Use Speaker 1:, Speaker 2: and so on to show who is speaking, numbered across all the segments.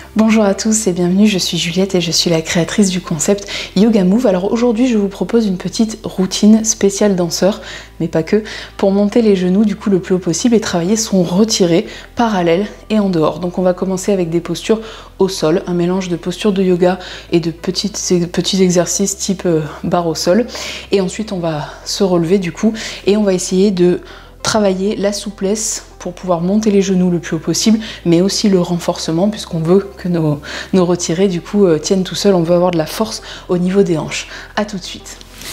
Speaker 1: Bonjour à tous et bienvenue, je suis Juliette et je suis la créatrice du concept Yoga Move. Alors aujourd'hui je vous propose une petite routine spéciale danseur, mais pas que, pour monter les genoux du coup le plus haut possible et travailler son retiré parallèle et en dehors. Donc on va commencer avec des postures au sol, un mélange de postures de yoga et de petits exercices type barre au sol. Et ensuite on va se relever du coup et on va essayer de travailler la souplesse pour pouvoir monter les genoux le plus haut possible, mais aussi le renforcement puisqu'on veut que nos retirés du coup tiennent tout seuls, on veut avoir de la force au niveau des hanches. A tout de suite.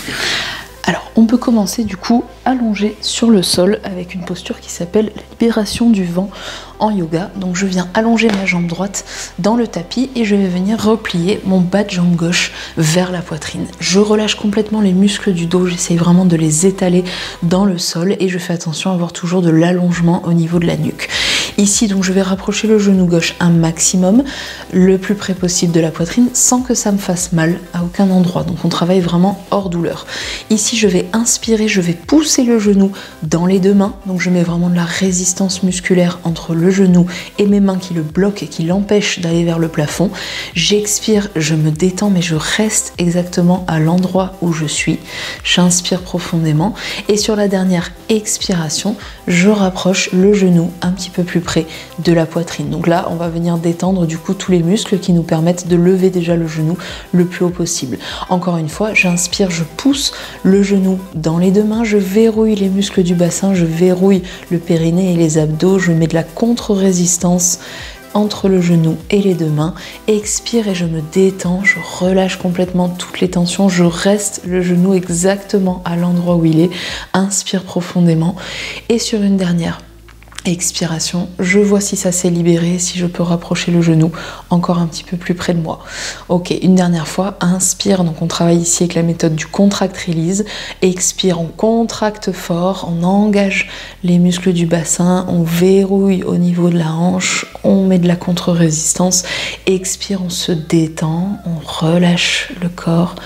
Speaker 1: Alors on peut commencer du coup allongé sur le sol avec une posture qui s'appelle la libération du vent en yoga. Donc je viens allonger ma jambe droite dans le tapis et je vais venir replier mon bas de jambe gauche vers la poitrine. Je relâche complètement les muscles du dos, j'essaye vraiment de les étaler dans le sol et je fais attention à avoir toujours de l'allongement au niveau de la nuque. Ici donc je vais rapprocher le genou gauche un maximum, le plus près possible de la poitrine sans que ça me fasse mal à aucun endroit. Donc on travaille vraiment hors douleur. Ici je vais inspirer, je vais pousser le genou dans les deux mains. Donc je mets vraiment de la résistance musculaire entre le genou et mes mains qui le bloquent et qui l'empêchent d'aller vers le plafond. J'expire, je me détends mais je reste exactement à l'endroit où je suis. J'inspire profondément et sur la dernière expiration, je rapproche le genou un petit peu plus près de la poitrine. Donc là, on va venir détendre du coup tous les muscles qui nous permettent de lever déjà le genou le plus haut possible. Encore une fois, j'inspire, je pousse le genou dans les deux mains, je verrouille les muscles du bassin, je verrouille le périnée et les abdos, je mets de la contre-résistance entre le genou et les deux mains. Expire et je me détends, je relâche complètement toutes les tensions, je reste le genou exactement à l'endroit où il est. Inspire profondément et sur une dernière expiration, je vois si ça s'est libéré, si je peux rapprocher le genou encore un petit peu plus près de moi. Ok, une dernière fois, inspire, donc on travaille ici avec la méthode du contract-release. Expire, on contracte fort, on engage les muscles du bassin, on verrouille au niveau de la hanche, on met de la contre-résistance. Expire, on se détend, on relâche le corps.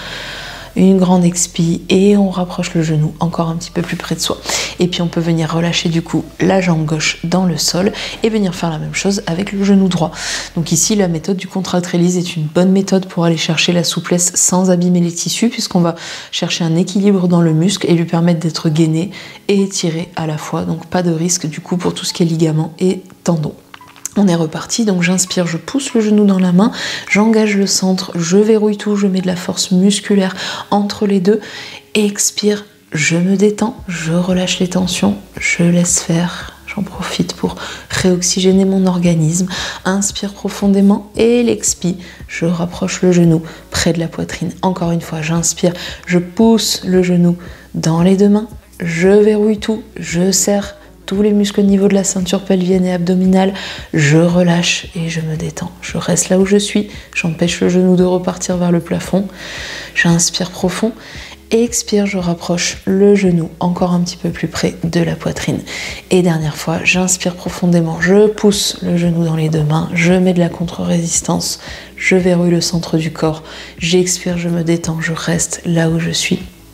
Speaker 1: Une grande expi et on rapproche le genou encore un petit peu plus près de soi. Et puis on peut venir relâcher du coup la jambe gauche dans le sol et venir faire la même chose avec le genou droit. Donc ici la méthode du contract release est une bonne méthode pour aller chercher la souplesse sans abîmer les tissus puisqu'on va chercher un équilibre dans le muscle et lui permettre d'être gainé et étiré à la fois. Donc pas de risque du coup pour tout ce qui est ligaments et tendons. On est reparti, donc j'inspire, je pousse le genou dans la main, j'engage le centre, je verrouille tout, je mets de la force musculaire entre les deux. Expire, je me détends, je relâche les tensions, je laisse faire. J'en profite pour réoxygéner mon organisme. Inspire profondément et l'expire. Je rapproche le genou près de la poitrine. Encore une fois, j'inspire, je pousse le genou dans les deux mains, je verrouille tout, je serre tous les muscles au niveau de la ceinture pelvienne et abdominale, je relâche et je me détends. Je reste là où je suis, j'empêche le genou de repartir vers le plafond. J'inspire profond, expire, je rapproche le genou encore un petit peu plus près de la poitrine. Et dernière fois, j'inspire profondément, je pousse le genou dans les deux mains, je mets de la contre-résistance, je verrouille le centre du corps, j'expire, je me détends, je reste là où je suis.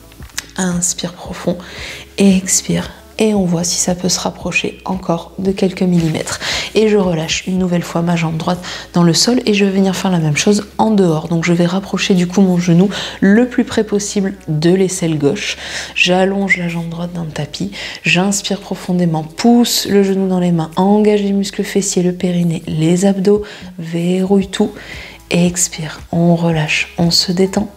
Speaker 1: Inspire profond, expire. Et on voit si ça peut se rapprocher encore de quelques millimètres. Et je relâche une nouvelle fois ma jambe droite dans le sol et je vais venir faire la même chose en dehors. Donc je vais rapprocher du coup mon genou le plus près possible de l'aisselle gauche. J'allonge la jambe droite dans le tapis. J'inspire profondément, pousse le genou dans les mains, engage les muscles fessiers, le périnée, les abdos, verrouille tout. Expire, on relâche, on se détend.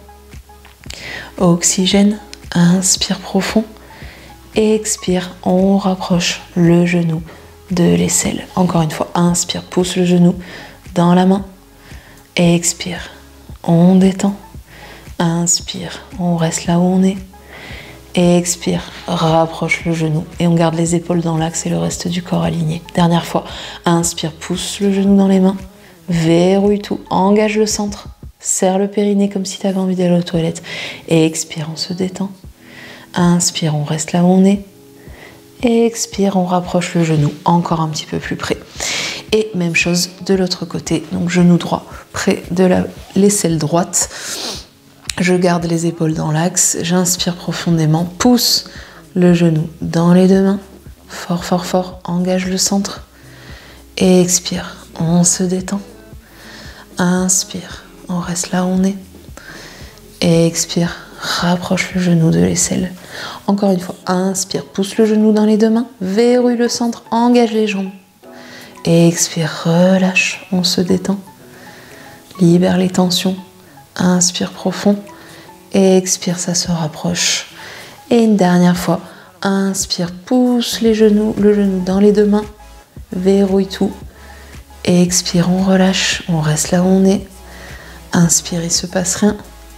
Speaker 1: Oxygène, inspire profond. Expire, on rapproche le genou de l'aisselle. Encore une fois, inspire, pousse le genou dans la main. Expire, on détend. Inspire, on reste là où on est. Expire, rapproche le genou et on garde les épaules dans l'axe et le reste du corps aligné. Dernière fois, inspire, pousse le genou dans les mains. Verrouille tout, engage le centre. Serre le périnée comme si tu avais envie d'aller aux toilettes. Expire, on se détend. Inspire, on reste là où on est. Expire, on rapproche le genou encore un petit peu plus près. Et même chose de l'autre côté. Donc genou droit près de l'aisselle droite. Je garde les épaules dans l'axe. J'inspire profondément. Pousse le genou dans les deux mains. Fort, fort, fort. Engage le centre. Et expire. On se détend. Inspire, on reste là où on est. Expire, rapproche le genou de l'aisselle. Encore une fois, inspire, pousse le genou dans les deux mains, verrouille le centre, engage les jambes. Expire, relâche, on se détend. Libère les tensions. Inspire profond. Expire, ça se rapproche. Et une dernière fois, inspire, pousse le genou dans les deux mains. Verrouille tout. Expire, on relâche, on reste là où on est. Inspire, il ne se passe rien.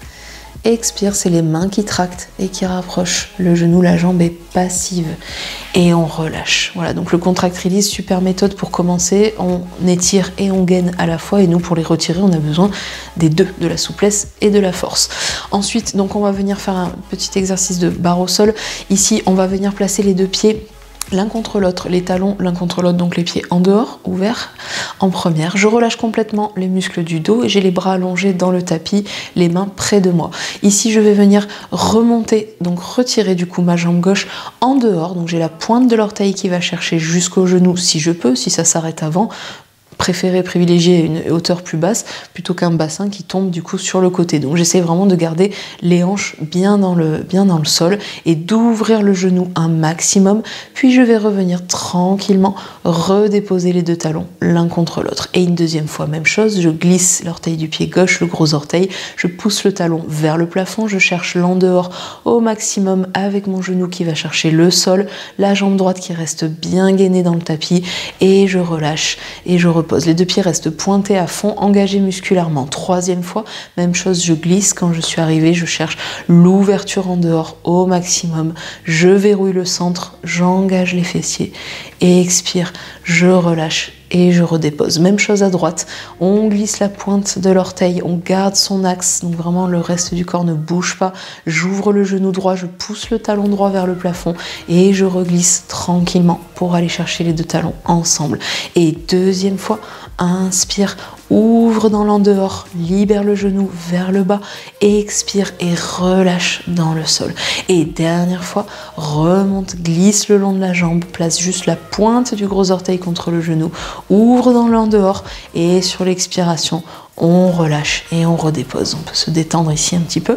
Speaker 1: Expire, c'est les mains qui tractent et qui rapprochent. Le genou, la jambe est passive. Et on relâche. Voilà, donc le contract release, super méthode pour commencer. On étire et on gaine à la fois. Et nous, pour les retirer, on a besoin des deux, de la souplesse et de la force. Ensuite, donc on va venir faire un petit exercice de barre au sol. Ici, on va venir placer les deux pieds l'un contre l'autre, les talons l'un contre l'autre, donc les pieds en dehors, ouverts, en première. Je relâche complètement les muscles du dos et j'ai les bras allongés dans le tapis, les mains près de moi. Ici, je vais venir remonter, donc retirer du coup ma jambe gauche en dehors. Donc j'ai la pointe de l'orteil qui va chercher jusqu'au genou si je peux, si ça s'arrête avant. Préférer privilégier une hauteur plus basse plutôt qu'un bassin qui tombe du coup sur le côté. Donc j'essaie vraiment de garder les hanches bien dans le sol et d'ouvrir le genou un maximum. Puis je vais revenir tranquillement redéposer les deux talons l'un contre l'autre. Et une deuxième fois, même chose, je glisse l'orteil du pied gauche, le gros orteil, je pousse le talon vers le plafond, je cherche l'en dehors au maximum avec mon genou qui va chercher le sol, la jambe droite qui reste bien gainée dans le tapis et je relâche et je repose. Les deux pieds restent pointés à fond, engagés musculairement. Troisième fois, même chose, je glisse. Quand je suis arrivée, je cherche l'ouverture en dehors au maximum. Je verrouille le centre, j'engage les fessiers. Et expire, je relâche et je redépose. Même chose à droite, on glisse la pointe de l'orteil, on garde son axe, donc vraiment le reste du corps ne bouge pas. J'ouvre le genou droit, je pousse le talon droit vers le plafond et je reglisse tranquillement pour aller chercher les deux talons ensemble. Et deuxième fois, inspire, ouvre dans l'en dehors, libère le genou vers le bas, expire et relâche dans le sol. Et dernière fois, remonte, glisse le long de la jambe, place juste la pointe du gros orteil contre le genou, ouvre dans l'en dehors et sur l'expiration, on relâche et on redépose. On peut se détendre ici un petit peu.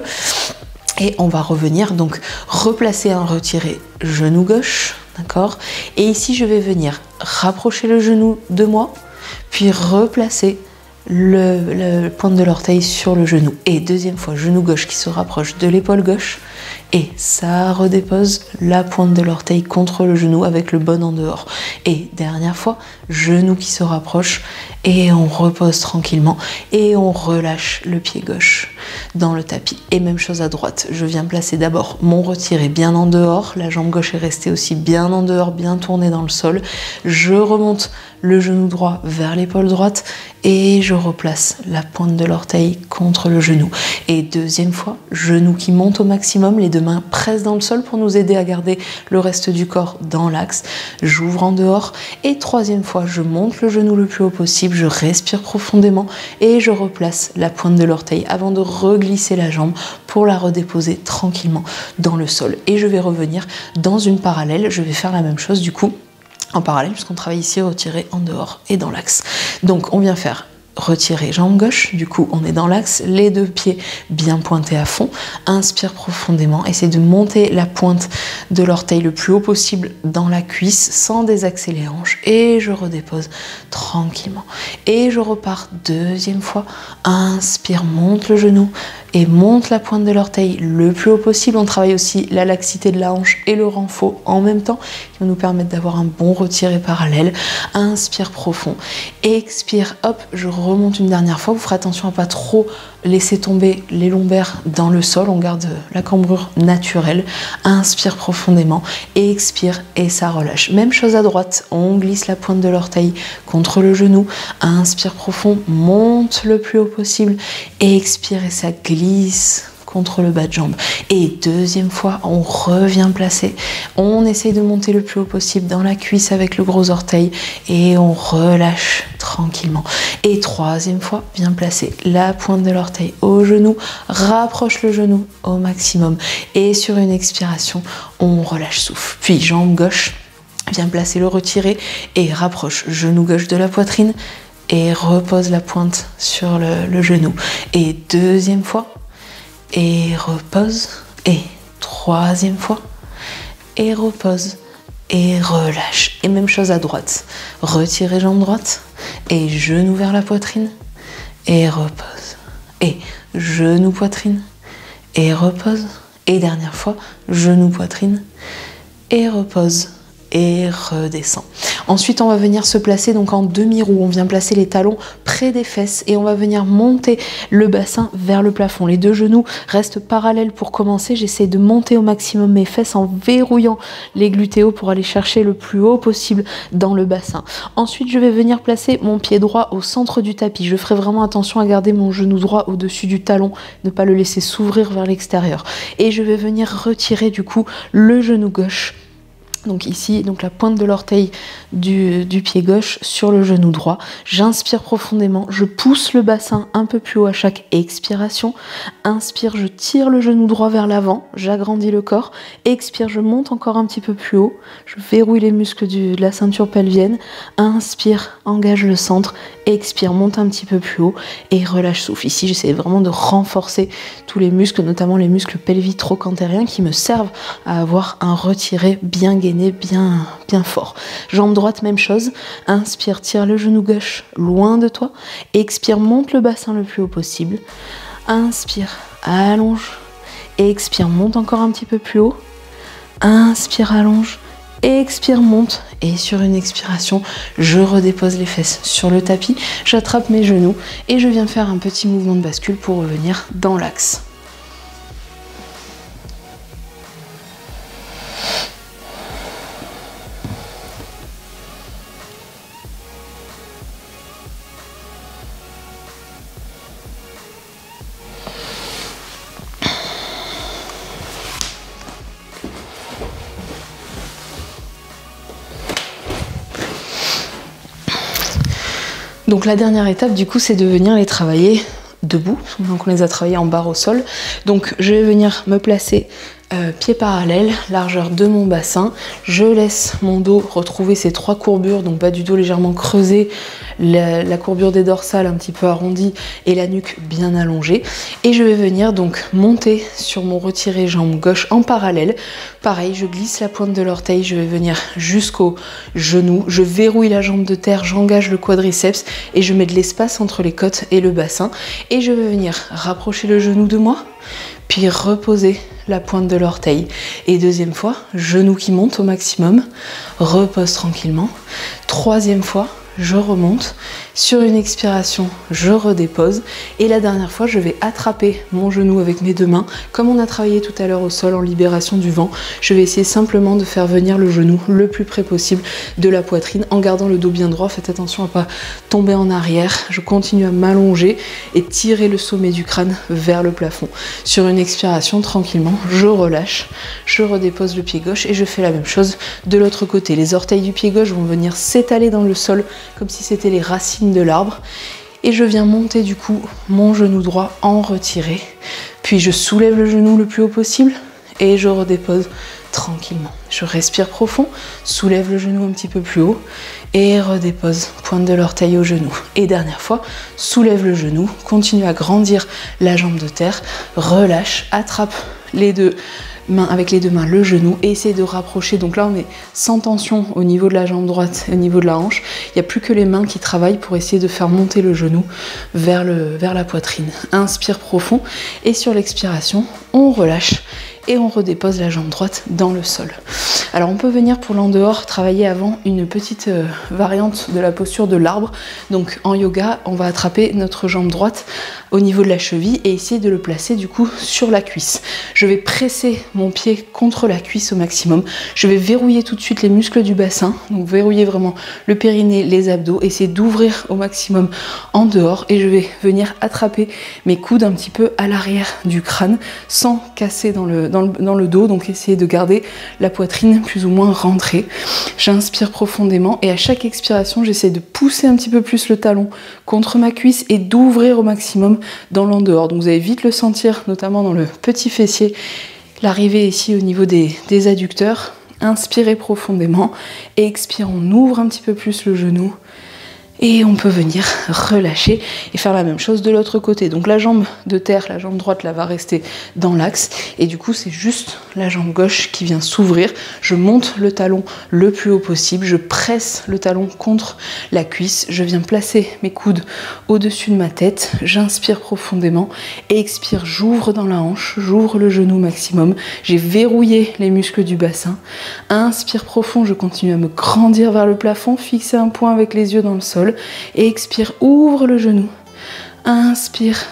Speaker 1: Et on va revenir, donc replacer un retiré genou gauche, d'accord? Et ici, je vais venir rapprocher le genou de moi, puis replacer le pointe de l'orteil sur le genou. Et deuxième fois, genou gauche qui se rapproche de l'épaule gauche. Et ça redépose la pointe de l'orteil contre le genou avec le bon en dehors. Et dernière fois, genou qui se rapproche et on repose tranquillement et on relâche le pied gauche dans le tapis. Et même chose à droite, je viens placer d'abord mon retiré bien en dehors, la jambe gauche est restée aussi bien en dehors, bien tournée dans le sol. Je remonte le genou droit vers l'épaule droite et je replace la pointe de l'orteil contre le genou. Et deuxième fois, genou qui monte au maximum, les deux mains pressent dans le sol pour nous aider à garder le reste du corps dans l'axe. J'ouvre en dehors et troisième fois, je monte le genou le plus haut possible, je respire profondément et je replace la pointe de l'orteil avant de reglisser la jambe pour la redéposer tranquillement dans le sol. Et je vais revenir dans une parallèle, je vais faire la même chose du coup en parallèle puisqu'on travaille ici retiré en dehors et dans l'axe. Donc on vient faire retirer jambe gauche, du coup on est dans l'axe, les deux pieds bien pointés à fond, inspire profondément, essaie de monter la pointe de l'orteil le plus haut possible dans la cuisse sans désaxer les hanches et je redépose tranquillement et je repars deuxième fois, inspire, monte le genou et monte la pointe de l'orteil le plus haut possible. On travaille aussi la laxité de la hanche et le renfort en même temps qui va nous permettre d'avoir un bon retiré parallèle. Inspire profond, expire, hop, je remonte une dernière fois. Vous ferez attention à pas trop laisser tomber les lombaires dans le sol, on garde la cambrure naturelle. Inspire profondément, expire et ça relâche. Même chose à droite, on glisse la pointe de l'orteil contre le genou. Inspire profond, monte le plus haut possible, expire et ça glisse contre le bas de jambe. Et deuxième fois, on revient placer. On essaye de monter le plus haut possible dans la cuisse avec le gros orteil et on relâche tranquillement. Et troisième fois, bien placer la pointe de l'orteil au genou, rapproche le genou au maximum et sur une expiration, on relâche souffle. Puis jambe gauche, bien placer le retiré et rapproche genou gauche de la poitrine. et repose la pointe sur le genou. Et deuxième fois, et repose, et troisième fois, et repose, et relâche. Et même chose à droite. Retirez jambe droite, et genou vers la poitrine, et repose. Et genou poitrine, et repose. Et dernière fois, genou poitrine, et repose. Et redescend. Ensuite, on va venir se placer donc en demi-roue. On vient placer les talons près des fesses et on va venir monter le bassin vers le plafond. Les deux genoux restent parallèles pour commencer. J'essaie de monter au maximum mes fesses en verrouillant les glutéos pour aller chercher le plus haut possible dans le bassin. Ensuite, je vais venir placer mon pied droit au centre du tapis. Je ferai vraiment attention à garder mon genou droit au-dessus du talon, ne pas le laisser s'ouvrir vers l'extérieur. Et je vais venir retirer du coup le genou gauche. Donc ici, donc la pointe de l'orteil du pied gauche sur le genou droit. J'inspire profondément, je pousse le bassin un peu plus haut à chaque expiration. Inspire, je tire le genou droit vers l'avant, j'agrandis le corps. Expire, je monte encore un petit peu plus haut. Je verrouille les muscles de la ceinture pelvienne. Inspire, engage le centre. Expire, monte un petit peu plus haut et relâche, souffle. Ici, j'essaie vraiment de renforcer tous les muscles, notamment les muscles pelvico-trochanteriens qui me servent à avoir un retiré bien gainé, bien fort. Jambe droite, même chose. Inspire, tire le genou gauche loin de toi. Expire, monte le bassin le plus haut possible. Inspire, allonge. Expire, monte encore un petit peu plus haut. Inspire, allonge. Expire, monte. Et sur une expiration, je redépose les fesses sur le tapis. J'attrape mes genoux et je viens faire un petit mouvement de bascule pour revenir dans l'axe. Donc la dernière étape du coup c'est de venir les travailler debout, donc on les a travaillés en barre au sol. Donc je vais venir me placer pieds parallèles, largeur de mon bassin. Je laisse mon dos retrouver ces trois courbures, donc bas du dos légèrement creusé, la courbure des dorsales un petit peu arrondie et la nuque bien allongée. Et je vais venir donc monter sur mon retiré jambe gauche en parallèle. Pareil, je glisse la pointe de l'orteil, je vais venir jusqu'au genou, je verrouille la jambe de terre, j'engage le quadriceps et je mets de l'espace entre les côtes et le bassin. Et je vais venir rapprocher le genou de moi, puis reposer la pointe de l'orteil. Et deuxième fois, genou qui monte au maximum, repose tranquillement. Troisième fois, je remonte. Sur une expiration, je redépose. Et la dernière fois, je vais attraper mon genou avec mes deux mains. Comme on a travaillé tout à l'heure au sol en libération du vent, je vais essayer simplement de faire venir le genou le plus près possible de la poitrine en gardant le dos bien droit. Faites attention à ne pas tomber en arrière. Je continue à m'allonger et tirer le sommet du crâne vers le plafond. Sur une expiration, tranquillement, je relâche. Je redépose le pied gauche et je fais la même chose de l'autre côté. Les orteils du pied gauche vont venir s'étaler dans le sol comme si c'était les racines de l'arbre. Et je viens monter du coup mon genou droit en retiré. Puis je soulève le genou le plus haut possible et je redépose tranquillement. Je respire profond, soulève le genou un petit peu plus haut et redépose, pointe de l'orteil au genou. Et dernière fois, soulève le genou, continue à grandir la jambe de terre, relâche, attrape les deux mains avec les deux mains le genou et essaie de rapprocher. Donc là on est sans tension au niveau de la jambe droite et au niveau de la hanche. Il n'y a plus que les mains qui travaillent pour essayer de faire monter le genou vers la poitrine. Inspire profond et sur l'expiration on relâche et on redépose la jambe droite dans le sol. Alors on peut venir pour l'en dehors travailler avant une petite variante de la posture de l'arbre. Donc en yoga, on va attraper notre jambe droite au niveau de la cheville et essayer de le placer du coup sur la cuisse. Je vais presser mon pied contre la cuisse au maximum. Je vais verrouiller tout de suite les muscles du bassin. Donc verrouiller vraiment le périnée, les abdos, essayer d'ouvrir au maximum en dehors et je vais venir attraper mes coudes un petit peu à l'arrière du crâne sans casser dans le dos. Donc essayer de garder la poitrine plus ou moins rentrée. J'inspire profondément et à chaque expiration, j'essaie de pousser un petit peu plus le talon contre ma cuisse et d'ouvrir au maximum dans l'en-dehors. Donc vous allez vite le sentir, notamment dans le petit fessier, l'arrivée ici au niveau des adducteurs. Inspirez profondément et expire, on ouvre un petit peu plus le genou Et on peut venir relâcher et faire la même chose de l'autre côté. Donc la jambe de terre, la jambe droite là va rester dans l'axe. Et du coup c'est juste la jambe gauche qui vient s'ouvrir. Je monte le talon le plus haut possible. Je presse le talon contre la cuisse. Je viens placer mes coudes au-dessus de ma tête. J'inspire profondément. Et expire, j'ouvre dans la hanche. J'ouvre le genou maximum. J'ai verrouillé les muscles du bassin. Inspire profond, je continue à me grandir vers le plafond. Fixer un point avec les yeux dans le sol. Et expire, ouvre le genou. Inspire.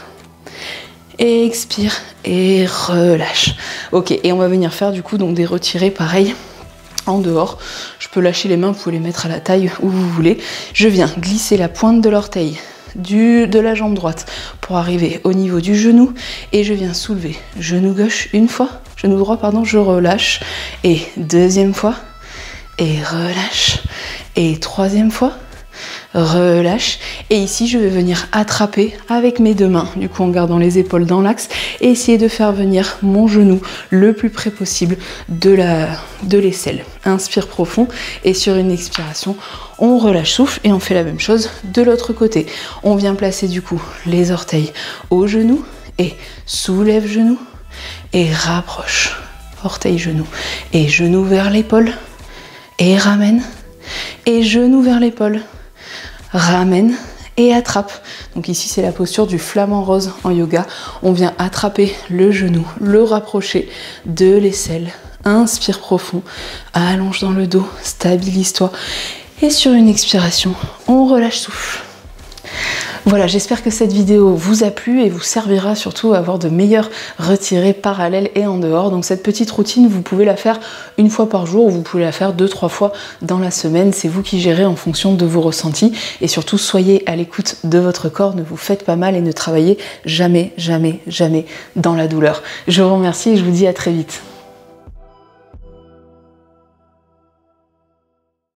Speaker 1: Expire et relâche. Ok, et on va venir faire du coup donc des retirés pareil en dehors. Je peux lâcher les mains, vous pouvez les mettre à la taille où vous voulez. Je viens glisser la pointe de l'orteil de la jambe droite pour arriver au niveau du genou et je viens soulever genou gauche une fois, genou droit pardon, je relâche et deuxième fois et relâche et troisième fois. Relâche et ici je vais venir attraper avec mes deux mains du coup en gardant les épaules dans l'axe et essayer de faire venir mon genou le plus près possible de l'aisselle. Inspire profond et sur une expiration on relâche souffle et on fait la même chose de l'autre côté. On vient placer du coup les orteils au genou et soulève genou et rapproche orteil genou et genou vers l'épaule et ramène et genou vers l'épaule. Ramène et attrape. Donc ici c'est la posture du flamant rose en yoga. On vient attraper le genou, le rapprocher de l'aisselle. Inspire profond, allonge dans le dos, stabilise-toi. Et sur une expiration, on relâche souffle. Voilà, j'espère que cette vidéo vous a plu et vous servira surtout à avoir de meilleurs retirés parallèles et en dehors. Donc cette petite routine, vous pouvez la faire une fois par jour ou vous pouvez la faire 2-3 fois dans la semaine. C'est vous qui gérez en fonction de vos ressentis. Et surtout, soyez à l'écoute de votre corps, ne vous faites pas mal et ne travaillez jamais, jamais, jamais dans la douleur. Je vous remercie et je vous dis à très vite.